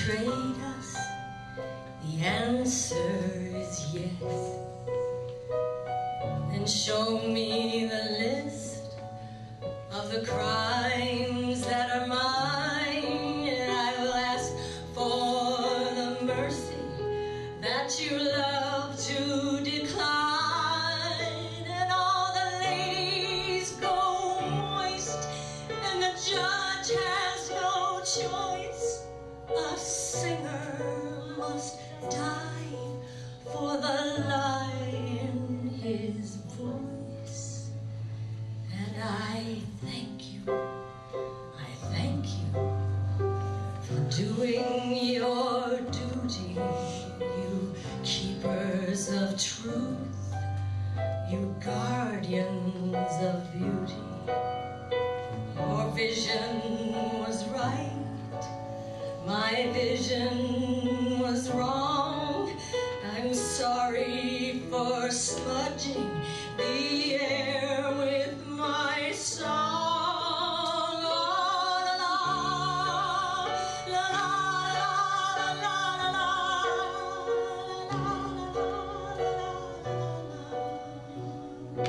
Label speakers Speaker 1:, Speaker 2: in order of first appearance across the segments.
Speaker 1: betrayed us? The answer is yes. Then show me the list of the crimes that are mine, and I will ask for the mercy that you love to decline. And all the ladies go moist, and the judge has no choice. A singer must die for the lie in his voice. And I thank you for doing your duty, you keepers of truth, you guardians of beauty. Your vision was right, my vision was wrong. I'm sorry for smudging the air with my song. Oh, la, la, la, la, la, la, la, la,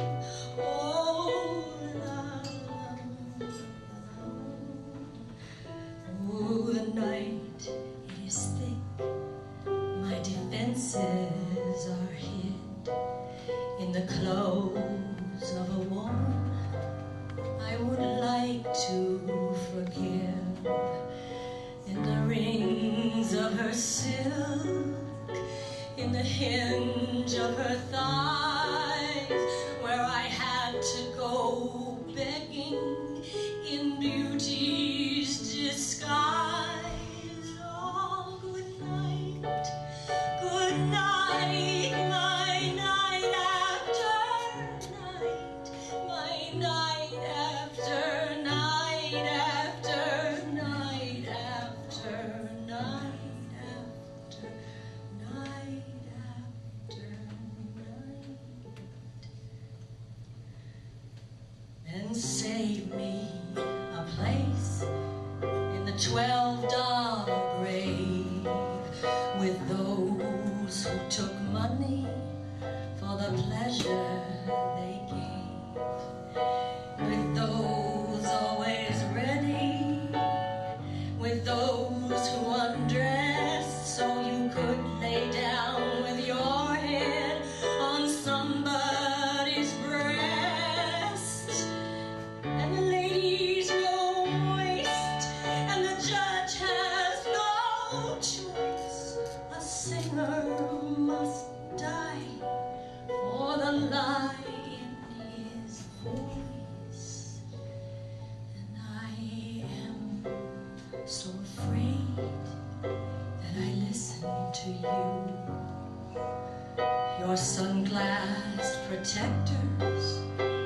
Speaker 1: oh, the night is thick, my defenses are hid in the clothes of a woman I would like to forgive, in the rings of her silk, in the hinge of her thighs, where I had to go begging in beauty's disguise. Oh, good night, my night after night, my night after night after night after night after night after night. Then save me a place in the 12-dollar grave with those who took money for the pleasure they gave, with those always ready, with those who undressed so you could lay down with your head on somebody's breast. And the ladies go moist, and the judge has no choice. A singer must die for the lie in his voice. And I am so afraid that I listen to you. Your sunglass protectors